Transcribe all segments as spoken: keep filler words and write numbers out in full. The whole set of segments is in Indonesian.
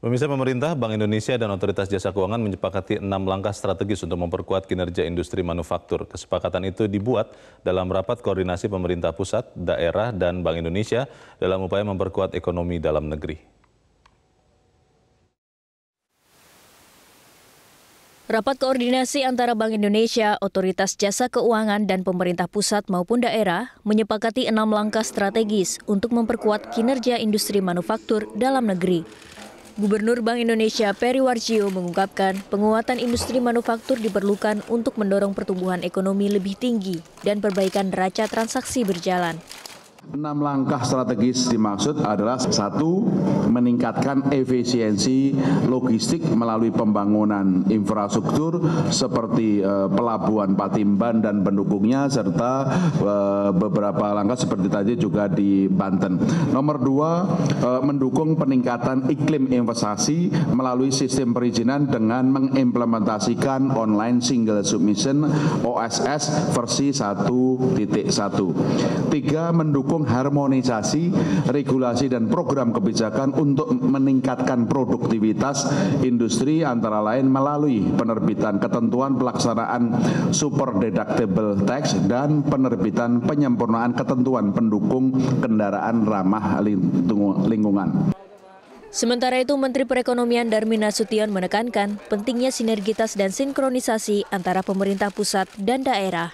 Pemirsa, pemerintah, Bank Indonesia, dan Otoritas Jasa Keuangan menyepakati enam langkah strategis untuk memperkuat kinerja industri manufaktur. Kesepakatan itu dibuat dalam rapat koordinasi pemerintah pusat, daerah, dan Bank Indonesia dalam upaya memperkuat ekonomi dalam negeri. Rapat koordinasi antara Bank Indonesia, Otoritas Jasa Keuangan, dan pemerintah pusat maupun daerah menyepakati enam langkah strategis untuk memperkuat kinerja industri manufaktur dalam negeri. Gubernur Bank Indonesia Peri Warjio mengungkapkan penguatan industri manufaktur diperlukan untuk mendorong pertumbuhan ekonomi lebih tinggi dan perbaikan neraca transaksi berjalan. Enam langkah strategis dimaksud adalah satu, meningkatkan efisiensi logistik melalui pembangunan infrastruktur seperti eh, pelabuhan Patimban dan pendukungnya serta eh, beberapa langkah seperti tadi juga di Banten. Nomor dua, eh, mendukung peningkatan iklim investasi melalui sistem perizinan dengan mengimplementasikan online single submission O S S versi satu titik satu. Tiga, mendukung harmonisasi, regulasi, dan program kebijakan untuk meningkatkan produktivitas industri antara lain melalui penerbitan ketentuan pelaksanaan super deductible tax dan penerbitan penyempurnaan ketentuan pendukung kendaraan ramah lingkungan. Sementara itu, Menteri Perekonomian Darmin Nasution menekankan pentingnya sinergitas dan sinkronisasi antara pemerintah pusat dan daerah.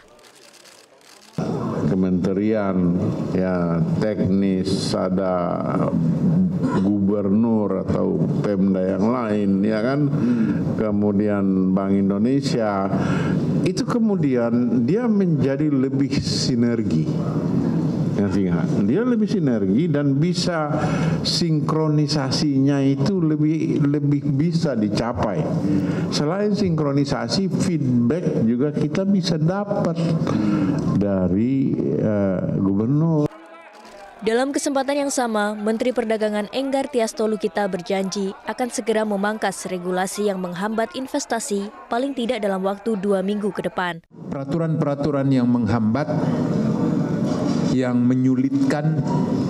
Kementerian, ya teknis, ada gubernur atau Pemda yang lain, ya kan, kemudian Bank Indonesia, itu kemudian dia menjadi lebih sinergi. Dia lebih sinergi dan bisa sinkronisasinya itu lebih lebih bisa dicapai. Selain sinkronisasi, feedback juga kita bisa dapat dari uh, gubernur. Dalam kesempatan yang sama, Menteri Perdagangan Enggar Tias Tolukita berjanji akan segera memangkas regulasi yang menghambat investasi paling tidak dalam waktu dua minggu ke depan. Peraturan-peraturan yang menghambat, yang menyulitkan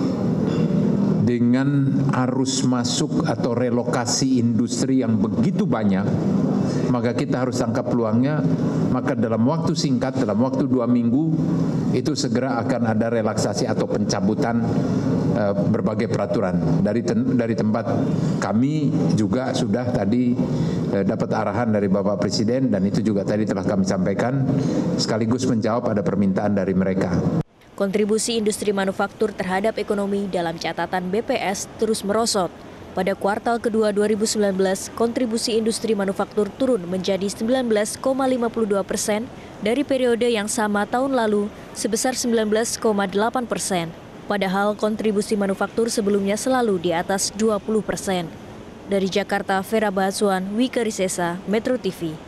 dengan arus masuk atau relokasi industri yang begitu banyak, maka kita harus tangkap peluangnya. Maka dalam waktu singkat, dalam waktu dua minggu, itu segera akan ada relaksasi atau pencabutan uh, berbagai peraturan. Dari dari tempat kami juga sudah tadi uh, dapat arahan dari Bapak Presiden, dan itu juga tadi telah kami sampaikan, sekaligus menjawab ada permintaan dari mereka. Kontribusi industri manufaktur terhadap ekonomi dalam catatan B P S terus merosot. Pada kuartal kedua dua ribu sembilan belas, kontribusi industri manufaktur turun menjadi sembilan belas koma lima puluh dua persen dari periode yang sama tahun lalu sebesar sembilan belas koma delapan persen. Padahal kontribusi manufaktur sebelumnya selalu di atas dua puluh persen. Dari Jakarta, Vera Bahasuan, Wika Risesa, Metro T V.